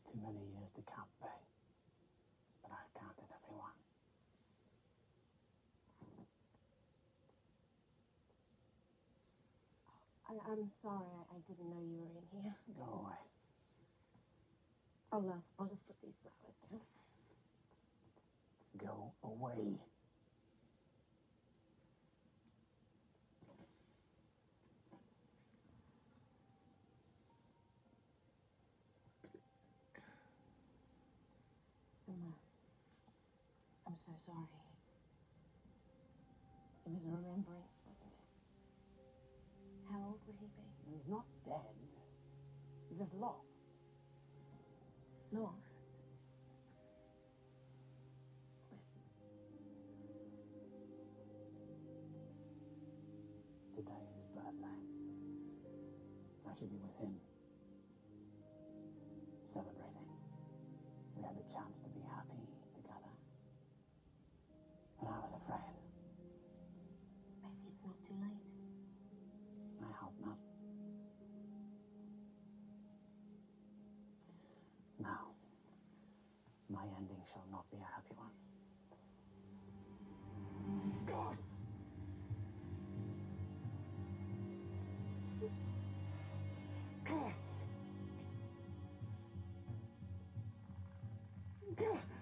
Too many years to count, Bay. But I've counted everyone. I'm sorry, I didn't know you were in here. Go away. I'll just put these flowers down. Go away. I'm so sorry. It was a remembrance, wasn't it? How old would he be? He's not dead. He's just lost. Lost? Today is his birthday. I should be with him. Celebrating. We had a chance to be happy together. And I was afraid. Maybe it's not too late. I hope not. Now, my ending shall not be a happy one. God! God! God!